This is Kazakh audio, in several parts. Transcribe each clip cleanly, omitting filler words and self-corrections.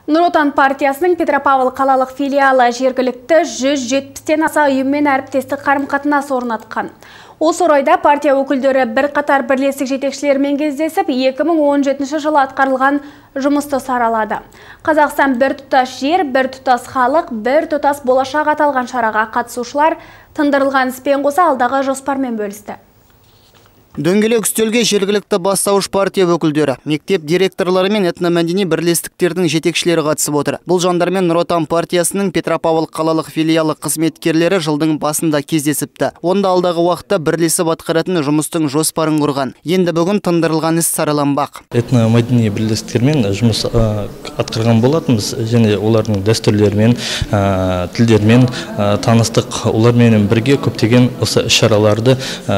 Нұр Отан партиясының Петропавл қалалық филиалы жергілікті 170-тен аса ұйыммен әріптестік қарым-қатынас орнатқан. Осы орайда партия өкілдері бірқатар бірлестік жетекшілерімен кездесіп, 2017 жылы атқарылған жұмысты саралады. Қазақстан бір тұтас жер, бір тұтас халық, бір тұтас болашақ аталған шараға қатысушылар тындырылған іспен қоса алдағы жоспармен бөлісті. Дөңгелек үстелге жергілікті бастауыш партия өкілдері, мектеп директорлары мен этномәдени бірлестіктердің жетекшілері қатысып отыр. Бұл жандармен Нұр Отан партиясының Петропавл қалалық филиалы қызметкерлері жылдың басында кездесіпті. Онда алдағы уақытта бірлесіп атқаратын жұмыстың жоспарын құрған. Енді бүгін тындырылған іс сараланбақ. Этномәдени бірлестіктермен жұмыс атқарған болатынбыз, және олардың дәстүрлерімен, тілдермен таныстық. Олармен бірге көптеген осы іс-шараларды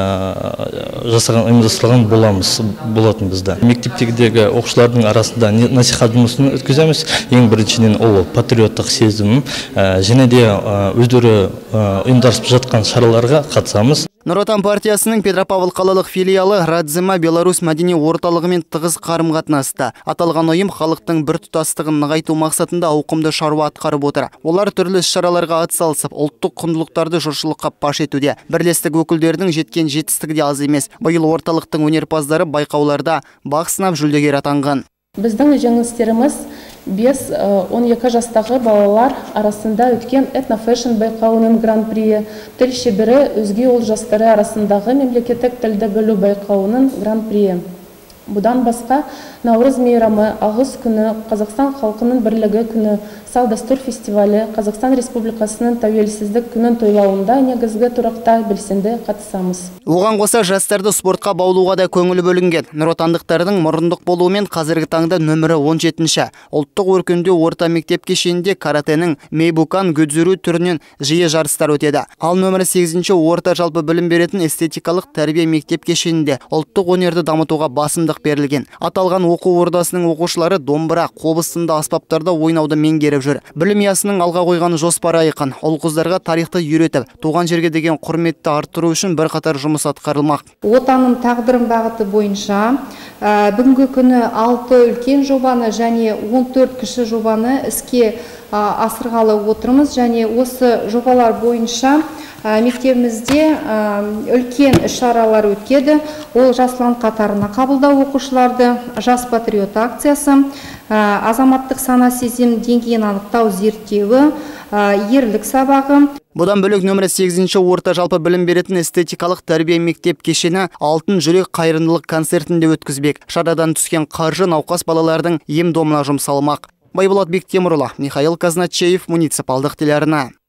ұйымдастырған болатын бізді. Мектептегі оқушылардың арасында насихат жұмысын өткіземіз. Ең біріншіден ол патриоттық сезім, және де өздері ұйымдастырып жатқан шараларға қатысамыз. Нұр Отан партиясының Петропавл қалалық филиалы Радзима Беларусь мәдени орталығымен тығыз қарым-қатынаста. Аталған ұйым халықтың бір тұтастығын нығайту мақсатында ауқымды шаруа атқарып отыр. Олар түрлі шараларға атсалысып, ұлттық құндылықтарды жұртшылыққа паш етуде. Бірлестік өкілдерінің жеткен жетістігі де аз емес. Биыл орталықтың өнерпаздары байқауларда бақ сынап жүлдегер атанған. Біздің жеңістеріміз 5-12 жастағы балалар арасында өткен этнофэшн байқауының гран-приі, тіл шебері өзге ұлт жастары арасындағы мемлекеттік тілді білу байқауының гран-приі. Бұдан басқа Наурыз мейрамы, Ағыс күні, Қазақстан халқының бірлігі күні, салт-дәстүр фестивалі, Қазақстан Республикасының тәуелсіздік күнін тойлауында негізгі тұрақта белсенді қатысамыз. Оған қоса жастарды спортқа баулуға да көңіл бөлінген. Нұр Отандықтардың мұрындық болуымен қазіргі таңда нөмірі 17-ші. Ұлттық өркендеу орта мектеп кешенінде каратенің мейбукан гөдзүру түрінен жиі жарыстар өтеді. Ал нөмірі 8-ші орта жалпы білім беретін эстетикалық тәрбие мектеп кешенінде ұлттық өнерді дамытуға басымдық берілген. Аталған оқу ордасының оқушылары домбыра, қобыз сынды аспаптарда ойнауды меңгеріп жүр. Білім ұясының алға қойған жоспары айқын. Ұл-қыздарға тарихты үйретіп, туған жерге деген құрметті арттыру үшін бірқатар жұмыс атқарылмақ. Отаным тағдырым бағыты бойынша бүгінгі күні 6 үлкен жобаны және 14 кіші жобаны іске асырғалы отырмыз, және осы жобалар бойынша мектебімізде үлкен іс-шаралар өткеді. Ол жас ұлан қатарына қабылдау оқушыларды, жас патриот акциясы, азаматтық сана сезім деңгейін анықтау зерттеуі, ерлік сабағы. Бұдан бөлек нөмірі 8-ші орта жалпы білім беретін эстетикалық тәрбие мектеп кешені алтын жүрек қайырымдылық концертінде өткізбек. Шарадан түскен қаржы науқас балалардың ем-домына жұмсалмақ. Байболат Бектемірұлы, Михаил Казначеев, муниципалдық телеарна.